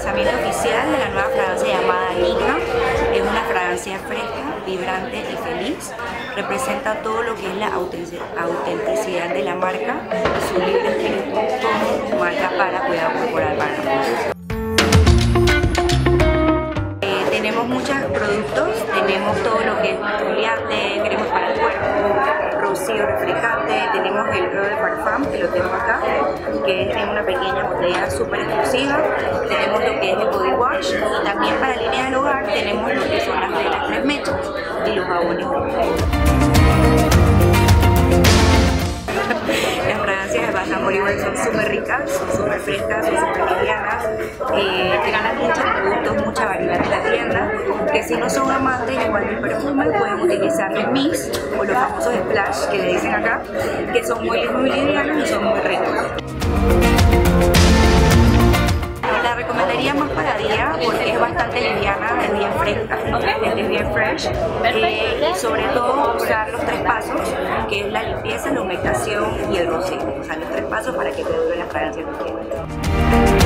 lanzamiento oficial de la nueva fragancia llamada Ligna. Es una fragancia fresca, vibrante y feliz. Representa todo lo que es la autenticidad de la marca y su libre espíritu como marca para cuidado corporal para nosotros. Tenemos muchos productos, tenemos todo lo que es exfoliante, cremas para el cuerpo, rocío refrescante, tenemos el Eau de Parfum que lo tengo acá, que es en una pequeña botella súper exclusiva, tenemos lo que es el Body Wash y también para la línea del hogar tenemos lo que son las velas 3 mechas y los jabones. Las fragancias de Bath & Body Works son súper ricas, son súper frescas, son súper livianas, regalan muchos productos, mucha variedad en la tienda, que si no son amantes igual del perfume pueden utilizar el mix o los famosos splash que le dicen acá, que son muy livianos y son muy ricos. La recomendaría más para día porque es bastante liviana, es bien fresca, es bien fresh y sobre todo usar los 3 pasos, que es la limpieza, la humectación y el rocío, o sea los 3 pasos para que te dure la fragancia que quieras.